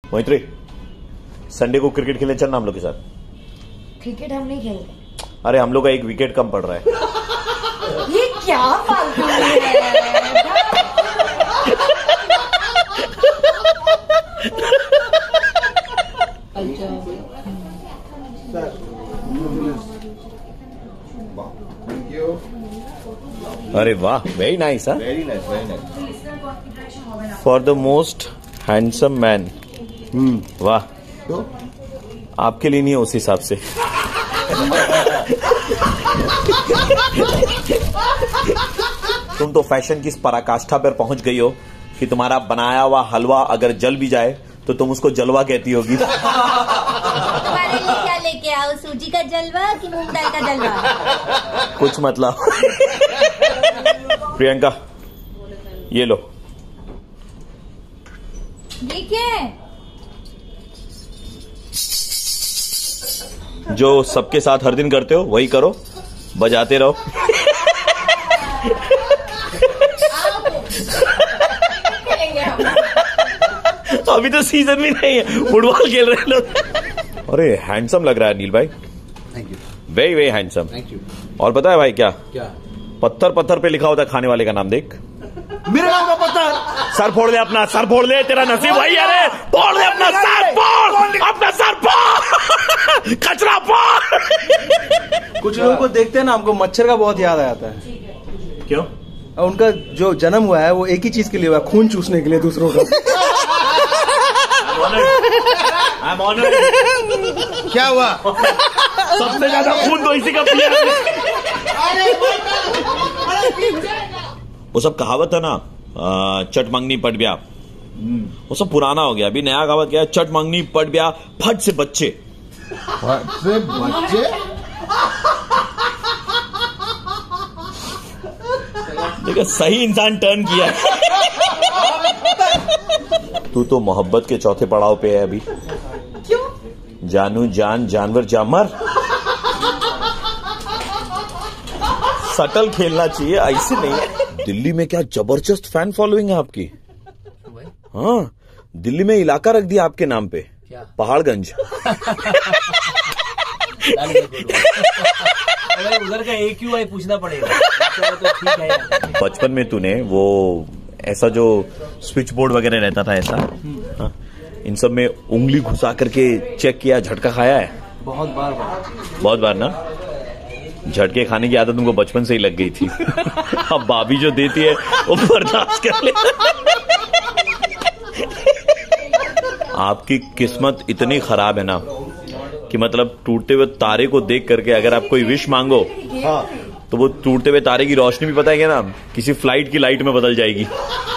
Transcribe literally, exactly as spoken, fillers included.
मोहित्री, Sunday को cricket खेलने चलना हम लोग के साथ। क्रिकेट हम नहीं खेलते। अरे हम लोग का एक विकेट कम पड़ रहा है। ये क्या फालतू है? अरे वाह, very nice. Very nice, very nice. For the most handsome man. Hmm, वाह। तो आपके लिए नहीं है उस हिसाब से। तुम तो फैशन की इस पराकाष्ठा पर पहुंच गई हो कि तुम्हारा बनाया हुआ हलवा अगर जल भी जाए तो तुम उसको जलवा कहती होगी। तुम्हारे लिए क्या लेके आओ, सूजी का जलवा कि मूंग दाल का जलवा? कुछ मतलब। प्रियंका, ये लो। ये क्या है? जो सबके साथ हर दिन करते हो वही करो, बजाते रहो। अभी तो सीजन भी नहीं है, फुटबॉल खेल रहे लोग। अरे हैंडसम लग रहा है नील भाई। Thank you. Very very handsome. Thank you. और पता है भाई क्या क्या? पत्थर पत्थर पे लिखा होता है खाने वाले का नाम, देख। मेरे नाम का पत्थर। सर फोड़ दे अपना, सर फोड़ दे, तेरा नसीब वही है। अरे फोड़ दे अपना सर, फोड़ अपना सर, फोड़ कचरा फोड़। कुछ लोगों को देखते हैं ना, हमको मच्छर का बहुत याद आ जाता है। क्यों? उनका जो जन्म हुआ है वो एक ही चीज के लिए हुआ है, खून चूसने के लिए दूसरों का। I'm honored. क्या हुआ? सबसे ज्यादा खून तो इसी का पिया। वो सब कहावत है ना, चट मंगनी पट ब्या, वो सब पुराना हो गया। अभी नया कहावत क्या है? चट मंगनी पट ब्या, फट से बच्चे। फट से बच्चे? देखो सही इंसान टर्न किया। तू तो मोहब्बत के चौथे पड़ाव पे है अभी। क्यों? जानू जान, जानवर जामर। सटल खेलना चाहिए, ऐसे नहीं। दिल्ली में क्या जबरदस्त फैन फॉलोइंग है आपकी। हाँ, दिल्ली में इलाका रख दिया आपके नाम पे। क्या? पहाड़गंज। उधर का ए क्यू आई पूछना पड़ेगा। तो ठीक है। बचपन में तूने वो ऐसा जो स्विच बोर्ड वगैरह रहता था ऐसा, हाँ, इन सब में उंगली घुसा करके चेक किया, झटका खाया है? बहुत बार बार बहुत बार ना। झटके खाने की आदत तुमको बचपन से ही लग गई थी। अब भाभी जो देती है वो बर्दाश्त कर ले। आपकी किस्मत इतनी खराब है ना कि मतलब टूटते हुए तारे को देख करके अगर आप कोई विश मांगो, हाँ, तो वो टूटते हुए तारे की रोशनी भी पता है क्या ना, किसी फ्लाइट की लाइट में बदल जाएगी।